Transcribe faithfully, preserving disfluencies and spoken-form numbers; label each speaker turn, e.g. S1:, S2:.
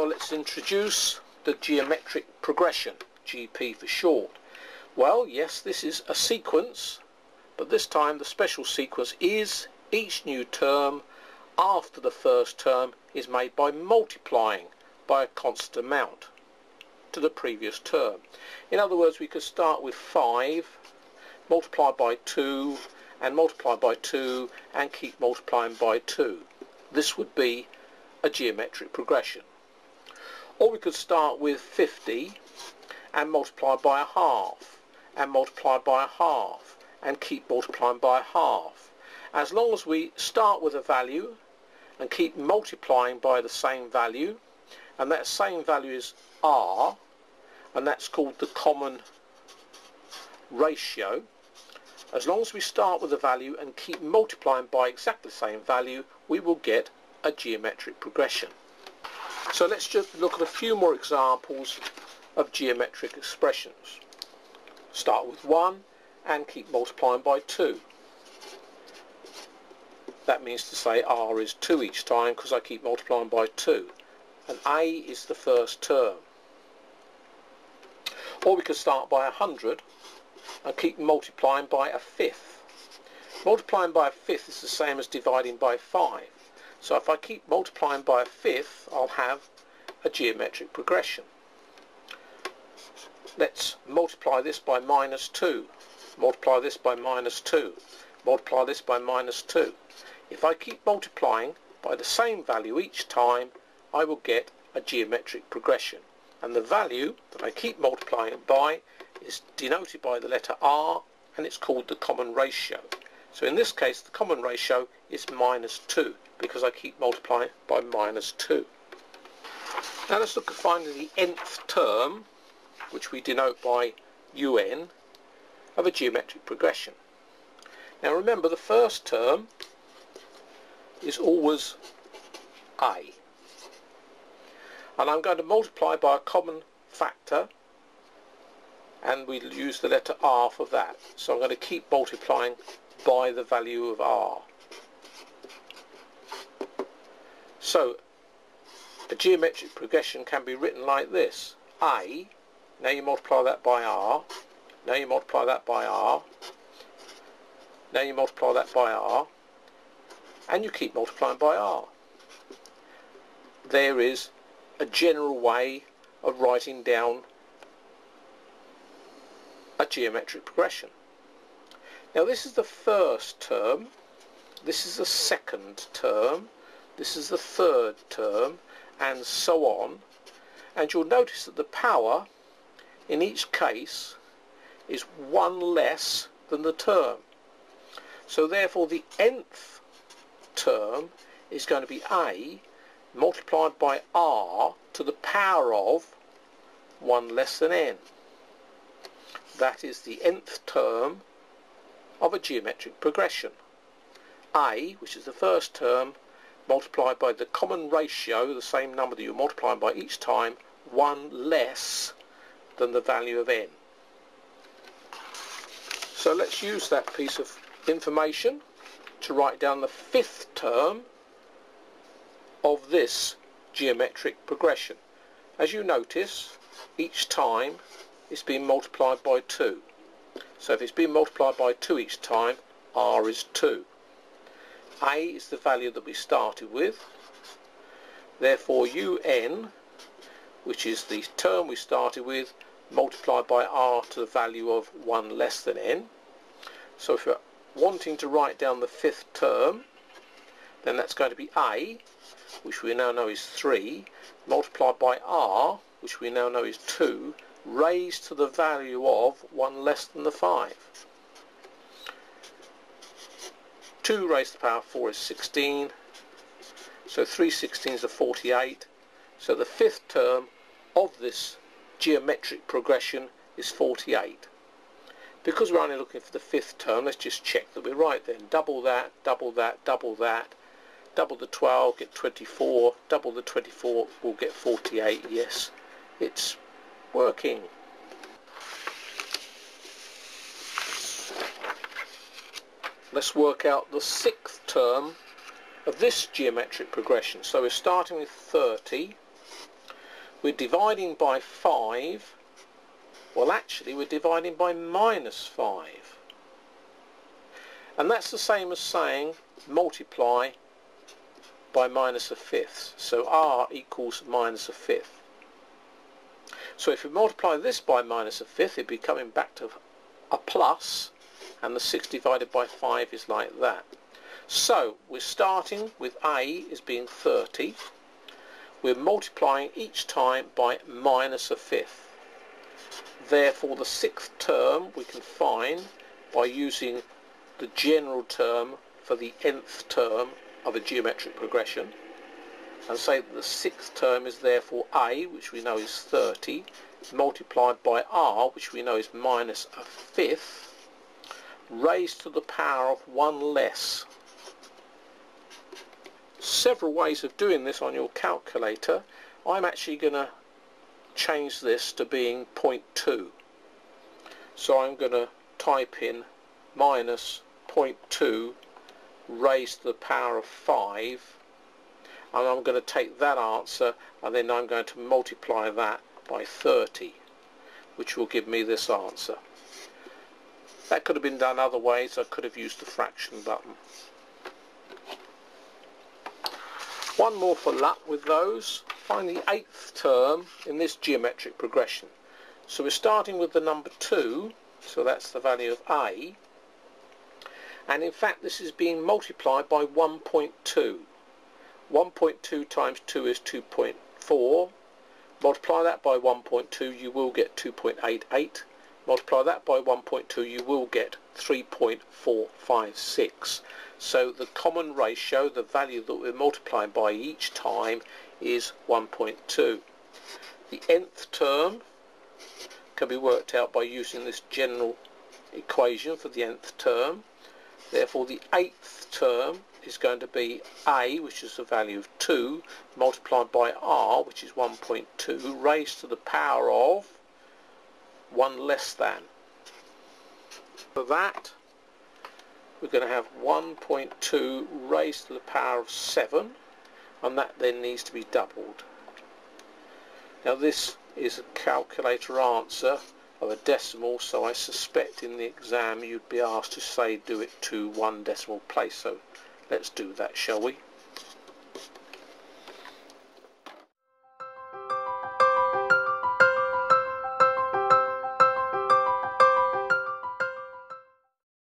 S1: Now let's introduce the geometric progression, G P for short. Well, yes, this is a sequence, but this time the special sequence is each new term after the first term is made by multiplying by a constant amount to the previous term. In other words, we could start with five, multiply by two, and multiply by two, and keep multiplying by two. This would be a geometric progression. Or we could start with fifty and multiply by a half, and multiply by a half, and keep multiplying by a half. As long as we start with a value and keep multiplying by the same value, and that same value is R, and that's called the common ratio. As long as we start with a value and keep multiplying by exactly the same value, we will get a geometric progression. So let's just look at a few more examples of geometric expressions. Start with one and keep multiplying by two. That means to say R is two each time because I keep multiplying by two. And A is the first term. Or we could start by one hundred and keep multiplying by a fifth. Multiplying by a fifth is the same as dividing by five. So if I keep multiplying by a fifth, I'll have a geometric progression. Let's multiply this by minus two. Multiply this by minus two. Multiply this by minus two. If I keep multiplying by the same value each time, I will get a geometric progression. And the value that I keep multiplying by is denoted by the letter R, and it's called the common ratio. So in this case the common ratio is minus two because I keep multiplying by minus two. Now let's look at finding the nth term, which we denote by un, of a geometric progression. Now remember, the first term is always A, and I'm going to multiply by a common factor, and we'll use the letter R for that. So I'm going to keep multiplying by the value of R. So a geometric progression can be written like this. A, now you multiply that by R, now you multiply that by R, now you multiply that by R, and you keep multiplying by R. There is a general way of writing down a geometric progression. Now this is the first term, this is the second term, this is the third term, and so on. And you'll notice that the power in each case is one less than the term. So therefore the nth term is going to be A multiplied by R to the power of one less than n. That is the nth term of a geometric progression. A, which is the first term, multiplied by the common ratio, the same number that you're multiplying by each time, one less than the value of n. So let's use that piece of information to write down the fifth term of this geometric progression. As you notice, each time it's being multiplied by two. So if it's being multiplied by two each time, R is two. A is the value that we started with. Therefore un, which is the term we started with, multiplied by R to the value of one less than n. So if you're wanting to write down the fifth term, then that's going to be A, which we now know is three, multiplied by R, which we now know is two, raised to the value of one less than the five. two raised to the power of four is sixteen, so three sixteens are forty-eight. So the fifth term of this geometric progression is forty-eight. Because we're only looking for the fifth term, let's just check that we're right then. Double that, double that, double that, double the twelve, get twenty-four, double the twenty-four, we'll get forty-eight. Yes, it's working. Let's work out the sixth term of this geometric progression. So we're starting with thirty, we're dividing by five. Well, actually we're dividing by minus five. And that's the same as saying multiply by minus a fifth. So r equals minus a fifth. So if we multiply this by minus a fifth, it'd be coming back to a plus, and the six divided by five is like that. So we're starting with a as being thirty. We're multiplying each time by minus a fifth. Therefore the sixth term we can find by using the general term for the nth term of a geometric progression, and say that the sixth term is therefore a, which we know is thirty, multiplied by r, which we know is minus a fifth, raised to the power of one less. Several ways of doing this on your calculator. I'm actually going to change this to being zero point two. So I'm going to type in minus zero point two raised to the power of five, and I'm going to take that answer and then I'm going to multiply that by thirty, which will give me this answer. That could have been done other ways. I could have used the fraction button. One more for luck with those. Find the eighth term in this geometric progression. So we're starting with the number two, so that's the value of a, and in fact this is being multiplied by one point two. one point two times two is two point four. Multiply that by one point two, you will get two point eight eight. Multiply that by one point two, you will get three point four five six. So the common ratio, the value that we're multiplying by each time, is one point two. The nth term can be worked out by using this general equation for the nth term. Therefore the eighth term is going to be a, which is the value of two, multiplied by r, which is one point two, raised to the power of one less than. For that, we're going to have one point two raised to the power of seven, and that then needs to be doubled. Now this is a calculator answer of a decimal, so I suspect in the exam you'd be asked to say do it to one decimal place. So let's do that, shall we?